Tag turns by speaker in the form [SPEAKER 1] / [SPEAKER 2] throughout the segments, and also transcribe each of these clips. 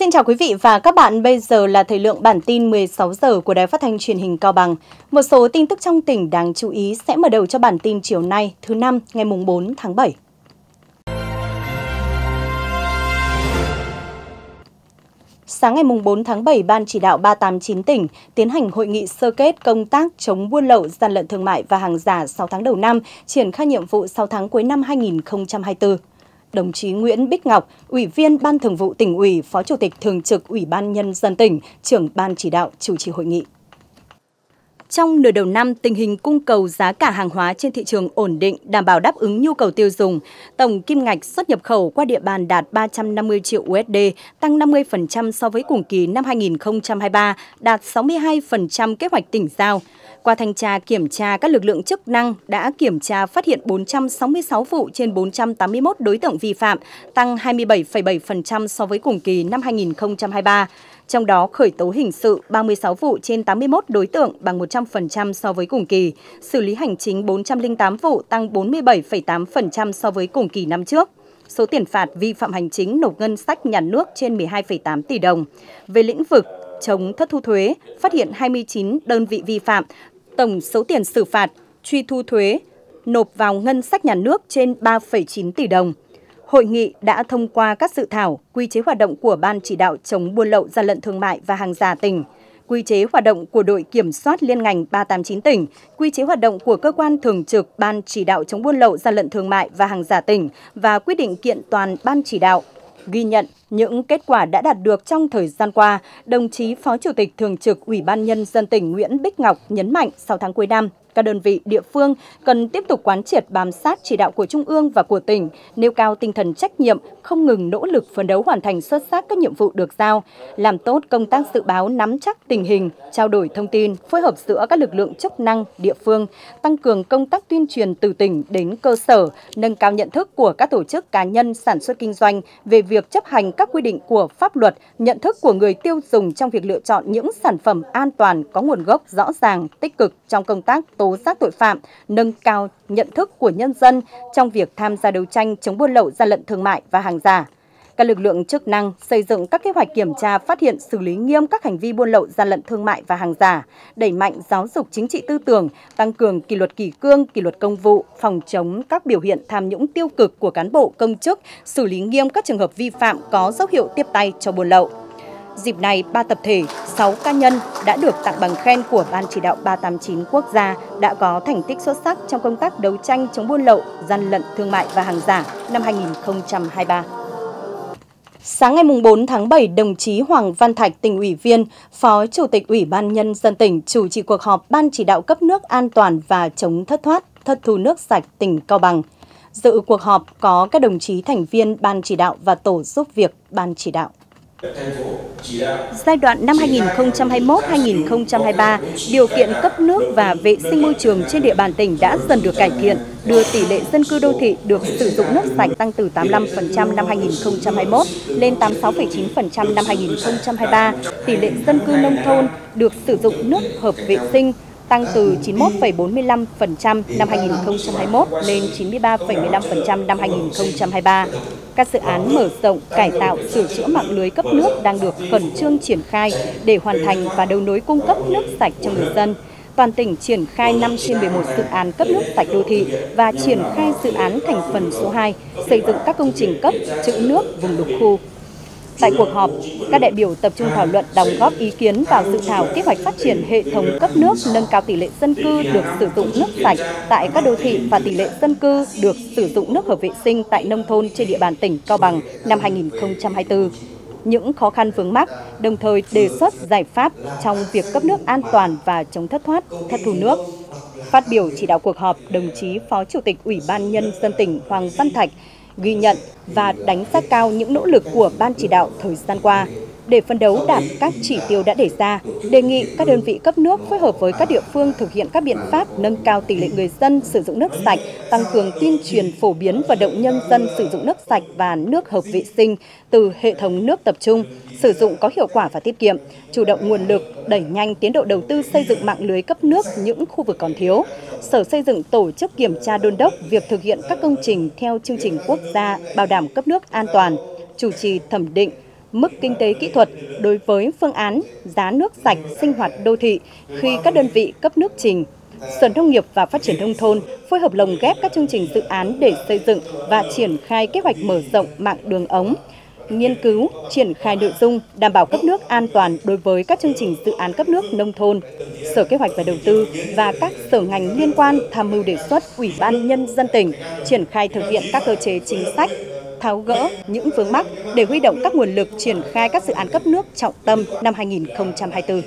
[SPEAKER 1] Xin chào quý vị và các bạn, bây giờ là thời lượng bản tin 16 giờ của Đài Phát thanh Truyền hình Cao Bằng. Một số tin tức trong tỉnh đáng chú ý sẽ mở đầu cho bản tin chiều nay, thứ Năm, ngày 4 tháng 7. Sáng ngày 4 tháng 7, Ban chỉ đạo 389 tỉnh tiến hành hội nghị sơ kết công tác chống buôn lậu, gian lận thương mại và hàng giả 6 tháng đầu năm, triển khai nhiệm vụ 6 tháng cuối năm 2024. Đồng chí Nguyễn Bích Ngọc, Ủy viên Ban Thường vụ Tỉnh ủy, Phó Chủ tịch Thường trực Ủy ban Nhân dân tỉnh, trưởng Ban chỉ đạo chủ trì hội nghị. Trong nửa đầu năm, tình hình cung cầu giá cả hàng hóa trên thị trường ổn định, đảm bảo đáp ứng nhu cầu tiêu dùng. Tổng kim ngạch xuất nhập khẩu qua địa bàn đạt 350 triệu USD, tăng 50% so với cùng kỳ năm 2023, đạt 62% kế hoạch tỉnh giao. Qua thanh tra kiểm tra, các lực lượng chức năng đã kiểm tra phát hiện 466 vụ trên 481 đối tượng vi phạm, tăng 27,7% so với cùng kỳ năm 2023. Trong đó khởi tố hình sự 36 vụ trên 81 đối tượng, bằng 100% so với cùng kỳ, xử lý hành chính 408 vụ, tăng 47,8% so với cùng kỳ năm trước. Số tiền phạt vi phạm hành chính nộp ngân sách nhà nước trên 12,8 tỷ đồng. Về lĩnh vực chống thất thu thuế, phát hiện 29 đơn vị vi phạm, tổng số tiền xử phạt, truy thu thuế, nộp vào ngân sách nhà nước trên 3,9 tỷ đồng. Hội nghị đã thông qua các dự thảo, quy chế hoạt động của Ban chỉ đạo chống buôn lậu, gian lận thương mại và hàng giả tỉnh, quy chế hoạt động của đội kiểm soát liên ngành 389 tỉnh, quy chế hoạt động của cơ quan thường trực Ban chỉ đạo chống buôn lậu, gian lận thương mại và hàng giả tỉnh và quyết định kiện toàn Ban chỉ đạo. Ghi nhận những kết quả đã đạt được trong thời gian qua, đồng chí Phó Chủ tịch Thường trực Ủy ban Nhân dân tỉnh Nguyễn Bích Ngọc nhấn mạnh 6 tháng cuối năm, các đơn vị địa phương cần tiếp tục quán triệt bám sát chỉ đạo của Trung ương và của tỉnh, nêu cao tinh thần trách nhiệm, không ngừng nỗ lực phấn đấu hoàn thành xuất sắc các nhiệm vụ được giao, làm tốt công tác dự báo nắm chắc tình hình, trao đổi thông tin, phối hợp giữa các lực lượng chức năng địa phương, tăng cường công tác tuyên truyền từ tỉnh đến cơ sở, nâng cao nhận thức của các tổ chức cá nhân sản xuất kinh doanh về việc chấp hành các quy định của pháp luật, nhận thức của người tiêu dùng trong việc lựa chọn những sản phẩm an toàn, có nguồn gốc rõ ràng, tích cực trong công tác tố giác tội phạm, nâng cao nhận thức của nhân dân trong việc tham gia đấu tranh chống buôn lậu, gian lận thương mại và hàng giả. Các lực lượng chức năng xây dựng các kế hoạch kiểm tra, phát hiện, xử lý nghiêm các hành vi buôn lậu, gian lận thương mại và hàng giả, đẩy mạnh giáo dục chính trị tư tưởng, tăng cường kỷ luật kỷ cương, kỷ luật công vụ, phòng chống các biểu hiện tham nhũng tiêu cực của cán bộ công chức, xử lý nghiêm các trường hợp vi phạm có dấu hiệu tiếp tay cho buôn lậu. Dịp này, 3 tập thể, 6 cá nhân đã được tặng bằng khen của Ban chỉ đạo 389 quốc gia đã có thành tích xuất sắc trong công tác đấu tranh chống buôn lậu, gian lận thương mại và hàng giả năm 2023. Sáng ngày 4 tháng 7, đồng chí Hoàng Văn Thạch, tỉnh ủy viên, Phó Chủ tịch Ủy ban Nhân dân tỉnh chủ trì cuộc họp Ban chỉ đạo cấp nước an toàn và chống thất thoát, thất thu nước sạch tỉnh Cao Bằng. Dự cuộc họp có các đồng chí thành viên Ban chỉ đạo và tổ giúp việc Ban chỉ đạo. Giai đoạn năm 2021-2023, điều kiện cấp nước và vệ sinh môi trường trên địa bàn tỉnh đã dần được cải thiện, đưa tỷ lệ dân cư đô thị được sử dụng nước sạch tăng từ 85% năm 2021 lên 86,9% năm 2023. Tỷ lệ dân cư nông thôn được sử dụng nước hợp vệ sinh tăng từ 91,45% năm 2021 lên 93,15% năm 2023. Các dự án mở rộng, cải tạo, sửa chữa mạng lưới cấp nước đang được khẩn trương triển khai để hoàn thành và đấu nối cung cấp nước sạch cho người dân. Toàn tỉnh triển khai 5 trên 11 dự án cấp nước sạch đô thị và triển khai dự án thành phần số 2, xây dựng các công trình cấp trữ nước vùng lục khu. Tại cuộc họp, các đại biểu tập trung thảo luận, đóng góp ý kiến vào dự thảo kế hoạch phát triển hệ thống cấp nước, nâng cao tỷ lệ dân cư được sử dụng nước sạch tại các đô thị và tỷ lệ dân cư được sử dụng nước hợp vệ sinh tại nông thôn trên địa bàn tỉnh Cao Bằng năm 2024. Những khó khăn vướng mắc, đồng thời đề xuất giải pháp trong việc cấp nước an toàn và chống thất thoát, thất thu nước. Phát biểu chỉ đạo cuộc họp, đồng chí Phó Chủ tịch Ủy ban Nhân dân tỉnh Hoàng Văn Thạch ghi nhận và đánh giá cao những nỗ lực của Ban chỉ đạo thời gian qua để phấn đấu đạt các chỉ tiêu đã đề ra, đề nghị các đơn vị cấp nước phối hợp với các địa phương thực hiện các biện pháp nâng cao tỷ lệ người dân sử dụng nước sạch, tăng cường tuyên truyền phổ biến vận động nhân dân sử dụng nước sạch và nước hợp vệ sinh từ hệ thống nước tập trung, sử dụng có hiệu quả và tiết kiệm, chủ động nguồn lực, đẩy nhanh tiến độ đầu tư xây dựng mạng lưới cấp nước những khu vực còn thiếu. Sở Xây dựng tổ chức kiểm tra đôn đốc việc thực hiện các công trình theo chương trình quốc gia bảo đảm cấp nước an toàn, chủ trì thẩm định mức kinh tế kỹ thuật đối với phương án giá nước sạch sinh hoạt đô thị khi các đơn vị cấp nước trình. Sở Nông nghiệp và Phát triển Nông thôn phối hợp lồng ghép các chương trình dự án để xây dựng và triển khai kế hoạch mở rộng mạng đường ống, nghiên cứu, triển khai nội dung đảm bảo cấp nước an toàn đối với các chương trình dự án cấp nước nông thôn. Sở Kế hoạch và Đầu tư và các sở ngành liên quan tham mưu đề xuất Ủy ban Nhân dân tỉnh triển khai thực hiện các cơ chế chính sách, tháo gỡ những vướng mắc để huy động các nguồn lực triển khai các dự án cấp nước trọng tâm năm 2024.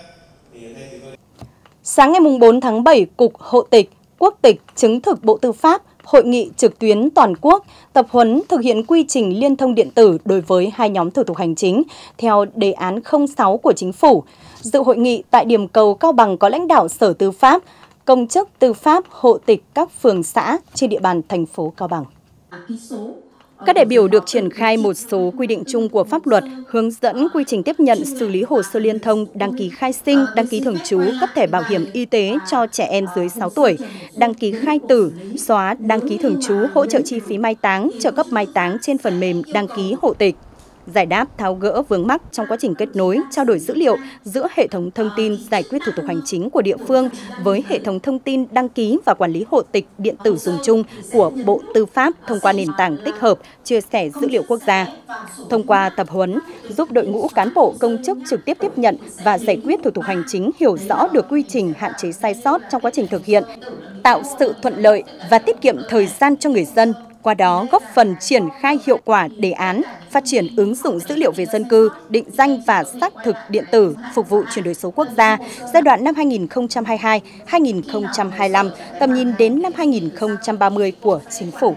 [SPEAKER 1] Sáng ngày 4 tháng 7, Cục Hộ tịch, Quốc tịch chứng thực Bộ Tư pháp hội nghị trực tuyến toàn quốc tập huấn thực hiện quy trình liên thông điện tử đối với 2 nhóm thủ tục hành chính theo đề án 06 của Chính phủ. Dự hội nghị tại điểm cầu Cao Bằng có lãnh đạo Sở Tư pháp, công chức tư pháp hộ tịch các phường xã trên địa bàn thành phố Cao Bằng. Các đại biểu được triển khai một số quy định chung của pháp luật, hướng dẫn quy trình tiếp nhận xử lý hồ sơ liên thông, đăng ký khai sinh, đăng ký thường trú, cấp thẻ bảo hiểm y tế cho trẻ em dưới 6 tuổi, đăng ký khai tử, xóa đăng ký thường trú, hỗ trợ chi phí mai táng, trợ cấp mai táng trên phần mềm đăng ký hộ tịch. Giải đáp tháo gỡ vướng mắc trong quá trình kết nối, trao đổi dữ liệu giữa hệ thống thông tin giải quyết thủ tục hành chính của địa phương với hệ thống thông tin đăng ký và quản lý hộ tịch điện tử dùng chung của Bộ Tư pháp thông qua nền tảng tích hợp, chia sẻ dữ liệu quốc gia. Thông qua tập huấn, giúp đội ngũ cán bộ công chức trực tiếp tiếp nhận và giải quyết thủ tục hành chính hiểu rõ được quy trình, hạn chế sai sót trong quá trình thực hiện, tạo sự thuận lợi và tiết kiệm thời gian cho người dân. Qua đó góp phần triển khai hiệu quả đề án phát triển ứng dụng dữ liệu về dân cư, định danh và xác thực điện tử phục vụ chuyển đổi số quốc gia giai đoạn năm 2022-2025, tầm nhìn đến năm 2030 của Chính phủ.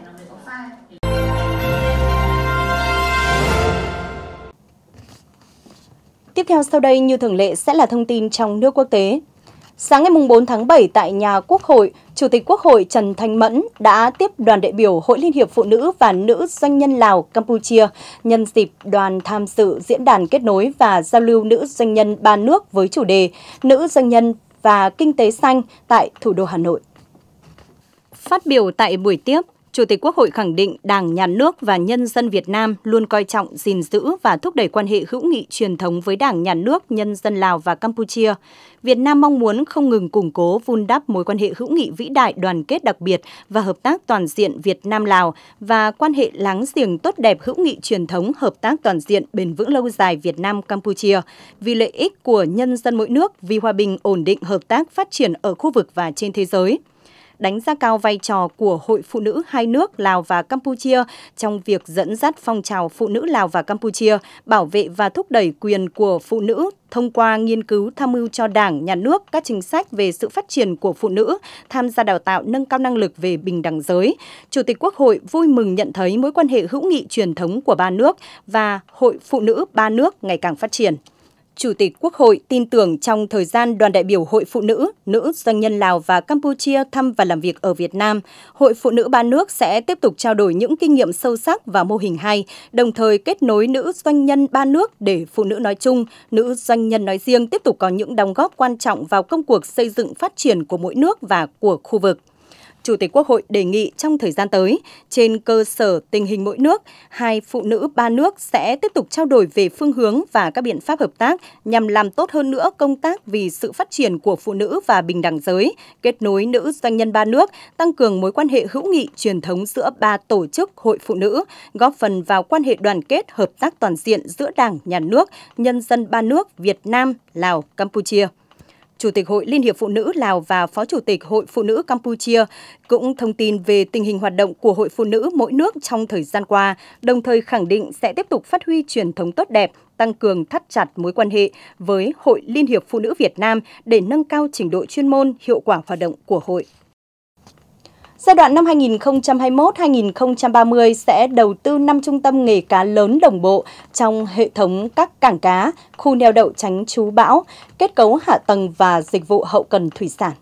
[SPEAKER 1] Tiếp theo sau đây như thường lệ sẽ là thông tin trong nước quốc tế. Sáng ngày 4 tháng 7 tại nhà Quốc hội, Chủ tịch Quốc hội Trần Thanh Mẫn đã tiếp đoàn đại biểu Hội Liên hiệp Phụ nữ và Nữ doanh nhân Lào, Campuchia nhân dịp đoàn tham dự diễn đàn kết nối và giao lưu nữ doanh nhân ba nước với chủ đề Nữ doanh nhân và kinh tế xanh tại thủ đô Hà Nội. Phát biểu tại buổi tiếp, Chủ tịch Quốc hội khẳng định Đảng, Nhà nước và nhân dân Việt Nam luôn coi trọng, gìn giữ và thúc đẩy quan hệ hữu nghị truyền thống với Đảng, Nhà nước, nhân dân Lào và Campuchia. Việt Nam mong muốn không ngừng củng cố, vun đắp mối quan hệ hữu nghị vĩ đại, đoàn kết đặc biệt và hợp tác toàn diện Việt Nam-Lào và quan hệ láng giềng tốt đẹp hữu nghị truyền thống, hợp tác toàn diện bền vững lâu dài Việt Nam-Campuchia vì lợi ích của nhân dân mỗi nước, vì hòa bình, ổn định, hợp tác, phát triển ở khu vực và trên thế giới. Đánh giá cao vai trò của Hội Phụ nữ hai nước Lào và Campuchia trong việc dẫn dắt phong trào phụ nữ Lào và Campuchia, bảo vệ và thúc đẩy quyền của phụ nữ thông qua nghiên cứu tham mưu cho Đảng, Nhà nước các chính sách về sự phát triển của phụ nữ, tham gia đào tạo nâng cao năng lực về bình đẳng giới. Chủ tịch Quốc hội vui mừng nhận thấy mối quan hệ hữu nghị truyền thống của ba nước và Hội Phụ nữ ba nước ngày càng phát triển. Chủ tịch Quốc hội tin tưởng trong thời gian đoàn đại biểu Hội Phụ nữ, Nữ doanh nhân Lào và Campuchia thăm và làm việc ở Việt Nam, Hội Phụ nữ ba nước sẽ tiếp tục trao đổi những kinh nghiệm sâu sắc và mô hình hay, đồng thời kết nối nữ doanh nhân ba nước để phụ nữ nói chung, nữ doanh nhân nói riêng tiếp tục có những đóng góp quan trọng vào công cuộc xây dựng phát triển của mỗi nước và của khu vực. Chủ tịch Quốc hội đề nghị trong thời gian tới, trên cơ sở tình hình mỗi nước, hai phụ nữ ba nước sẽ tiếp tục trao đổi về phương hướng và các biện pháp hợp tác nhằm làm tốt hơn nữa công tác vì sự phát triển của phụ nữ và bình đẳng giới, kết nối nữ doanh nhân ba nước, tăng cường mối quan hệ hữu nghị truyền thống giữa ba tổ chức hội phụ nữ, góp phần vào quan hệ đoàn kết hợp tác toàn diện giữa Đảng, Nhà nước, nhân dân ba nước Việt Nam, Lào, Campuchia. Chủ tịch Hội Liên hiệp Phụ nữ Lào và Phó Chủ tịch Hội Phụ nữ Campuchia cũng thông tin về tình hình hoạt động của Hội Phụ nữ mỗi nước trong thời gian qua, đồng thời khẳng định sẽ tiếp tục phát huy truyền thống tốt đẹp, tăng cường thắt chặt mối quan hệ với Hội Liên hiệp Phụ nữ Việt Nam để nâng cao trình độ chuyên môn, hiệu quả hoạt động của hội. Giai đoạn năm 2021-2030 sẽ đầu tư 5 trung tâm nghề cá lớn đồng bộ trong hệ thống các cảng cá, khu neo đậu tránh trú bão, kết cấu hạ tầng và dịch vụ hậu cần thủy sản.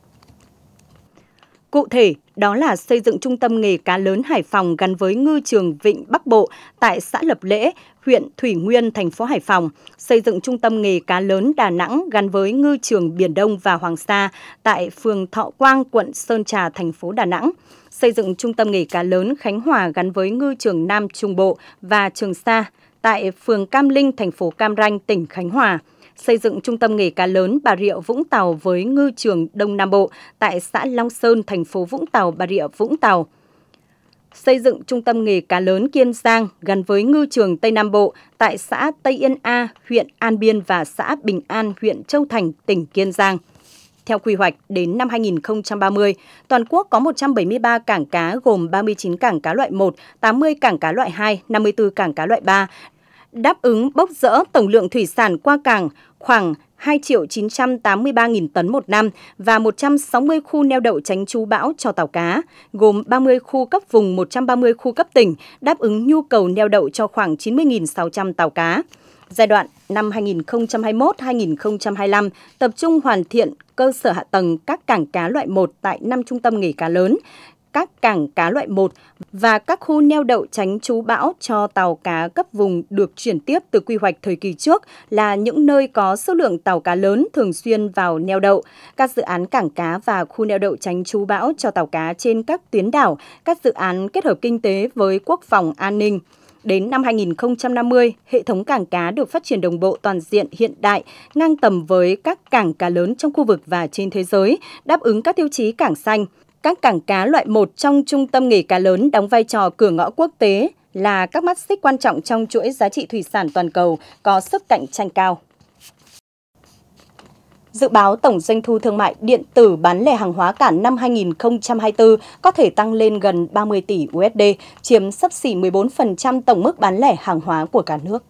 [SPEAKER 1] Cụ thể, đó là xây dựng trung tâm nghề cá lớn Hải Phòng gắn với ngư trường Vịnh Bắc Bộ tại xã Lập Lễ, huyện Thủy Nguyên, thành phố Hải Phòng, xây dựng trung tâm nghề cá lớn Đà Nẵng gắn với ngư trường Biển Đông và Hoàng Sa tại phường Thọ Quang, quận Sơn Trà, thành phố Đà Nẵng, xây dựng trung tâm nghề cá lớn Khánh Hòa gắn với ngư trường Nam Trung Bộ và Trường Sa, tại phường Cam Linh, thành phố Cam Ranh, tỉnh Khánh Hòa. Xây dựng trung tâm nghề cá lớn Bà Rịa Vũng Tàu với ngư trường Đông Nam Bộ tại xã Long Sơn, thành phố Vũng Tàu, Bà Rịa Vũng Tàu. Xây dựng trung tâm nghề cá lớn Kiên Giang gắn với ngư trường Tây Nam Bộ tại xã Tây Yên A, huyện An Biên và xã Bình An, huyện Châu Thành, tỉnh Kiên Giang. Theo quy hoạch, đến năm 2030, toàn quốc có 173 cảng cá gồm 39 cảng cá loại 1, 80 cảng cá loại 2, 54 cảng cá loại 3, đáp ứng bốc dỡ tổng lượng thủy sản qua cảng khoảng 2.983.000 tấn một năm và 160 khu neo đậu tránh trú bão cho tàu cá, gồm 30 khu cấp vùng, 130 khu cấp tỉnh, đáp ứng nhu cầu neo đậu cho khoảng 90.600 tàu cá. Giai đoạn năm 2021-2025 tập trung hoàn thiện cơ sở hạ tầng các cảng cá loại 1 tại 5 trung tâm nghề cá lớn, các cảng cá loại 1 và các khu neo đậu tránh trú bão cho tàu cá cấp vùng được chuyển tiếp từ quy hoạch thời kỳ trước là những nơi có số lượng tàu cá lớn thường xuyên vào neo đậu, các dự án cảng cá và khu neo đậu tránh trú bão cho tàu cá trên các tuyến đảo, các dự án kết hợp kinh tế với quốc phòng an ninh. Đến năm 2050, hệ thống cảng cá được phát triển đồng bộ toàn diện hiện đại, ngang tầm với các cảng cá lớn trong khu vực và trên thế giới, đáp ứng các tiêu chí cảng xanh. Các cảng cá loại 1 trong trung tâm nghề cá lớn đóng vai trò cửa ngõ quốc tế, là các mắt xích quan trọng trong chuỗi giá trị thủy sản toàn cầu, có sức cạnh tranh cao. Dự báo tổng doanh thu thương mại điện tử bán lẻ hàng hóa cả năm 2024 có thể tăng lên gần 30 tỷ USD, chiếm xấp xỉ 14% tổng mức bán lẻ hàng hóa của cả nước.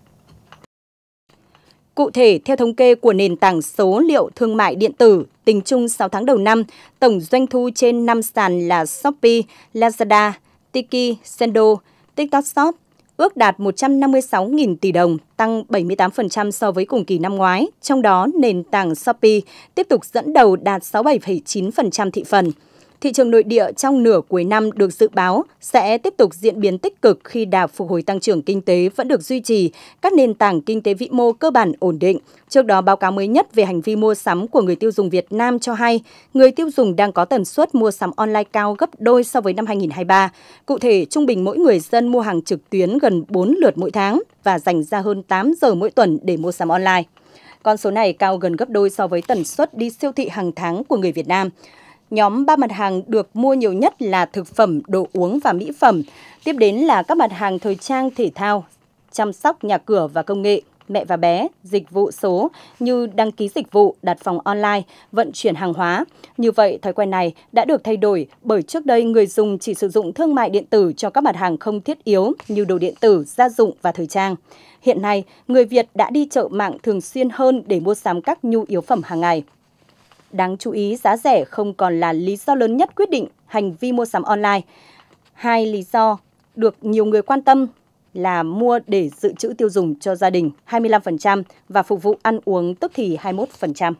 [SPEAKER 1] Cụ thể, theo thống kê của nền tảng số liệu thương mại điện tử, tính chung 6 tháng đầu năm, tổng doanh thu trên 5 sàn là Shopee, Lazada, Tiki, Sendo, TikTok Shop ước đạt 156.000 tỷ đồng, tăng 78% so với cùng kỳ năm ngoái. Trong đó, nền tảng Shopee tiếp tục dẫn đầu đạt 67,9% thị phần. Thị trường nội địa trong nửa cuối năm được dự báo sẽ tiếp tục diễn biến tích cực khi đà phục hồi tăng trưởng kinh tế vẫn được duy trì, các nền tảng kinh tế vĩ mô cơ bản ổn định. Trước đó, báo cáo mới nhất về hành vi mua sắm của người tiêu dùng Việt Nam cho hay, người tiêu dùng đang có tần suất mua sắm online cao gấp đôi so với năm 2023. Cụ thể, trung bình mỗi người dân mua hàng trực tuyến gần 4 lượt mỗi tháng và dành ra hơn 8 giờ mỗi tuần để mua sắm online. Con số này cao gần gấp đôi so với tần suất đi siêu thị hàng tháng của người Việt Nam. Nhóm 3 mặt hàng được mua nhiều nhất là thực phẩm, đồ uống và mỹ phẩm. Tiếp đến là các mặt hàng thời trang, thể thao, chăm sóc nhà cửa và công nghệ, mẹ và bé, dịch vụ số như đăng ký dịch vụ, đặt phòng online, vận chuyển hàng hóa. Như vậy, thói quen này đã được thay đổi bởi trước đây người dùng chỉ sử dụng thương mại điện tử cho các mặt hàng không thiết yếu như đồ điện tử, gia dụng và thời trang. Hiện nay, người Việt đã đi chợ mạng thường xuyên hơn để mua sắm các nhu yếu phẩm hàng ngày. Đáng chú ý, giá rẻ không còn là lý do lớn nhất quyết định hành vi mua sắm online. Hai lý do được nhiều người quan tâm là mua để dự trữ tiêu dùng cho gia đình 25% và phục vụ ăn uống tức thì 21%.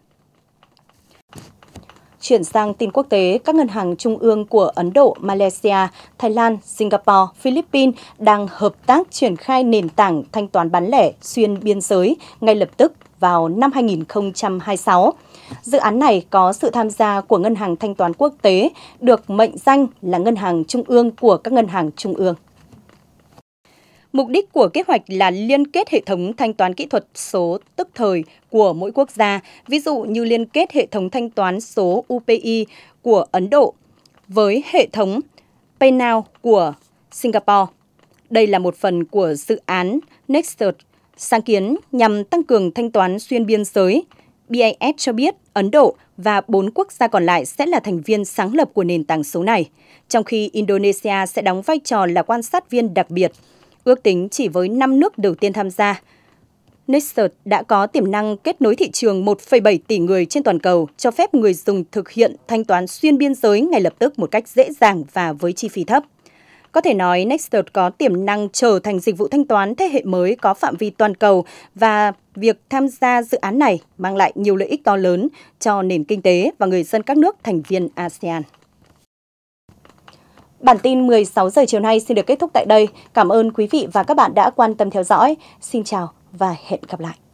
[SPEAKER 1] Chuyển sang tin quốc tế, các ngân hàng trung ương của Ấn Độ, Malaysia, Thái Lan, Singapore, Philippines đang hợp tác triển khai nền tảng thanh toán bán lẻ xuyên biên giới ngay lập tức vào năm 2026. Dự án này có sự tham gia của Ngân hàng Thanh toán Quốc tế, được mệnh danh là Ngân hàng Trung ương của các ngân hàng trung ương. Mục đích của kế hoạch là liên kết hệ thống thanh toán kỹ thuật số tức thời của mỗi quốc gia, ví dụ như liên kết hệ thống thanh toán số UPI của Ấn Độ với hệ thống PayNow của Singapore. Đây là một phần của dự án Nexus, sáng kiến nhằm tăng cường thanh toán xuyên biên giới. BIS cho biết Ấn Độ và 4 quốc gia còn lại sẽ là thành viên sáng lập của nền tảng số này, trong khi Indonesia sẽ đóng vai trò là quan sát viên đặc biệt. Ước tính chỉ với 5 nước đầu tiên tham gia, Nexus đã có tiềm năng kết nối thị trường 1,7 tỷ người trên toàn cầu, cho phép người dùng thực hiện thanh toán xuyên biên giới ngay lập tức một cách dễ dàng và với chi phí thấp. Có thể nói Nexus có tiềm năng trở thành dịch vụ thanh toán thế hệ mới có phạm vi toàn cầu và việc tham gia dự án này mang lại nhiều lợi ích to lớn cho nền kinh tế và người dân các nước thành viên ASEAN. Bản tin 16 giờ chiều nay xin được kết thúc tại đây. Cảm ơn quý vị và các bạn đã quan tâm theo dõi. Xin chào và hẹn gặp lại.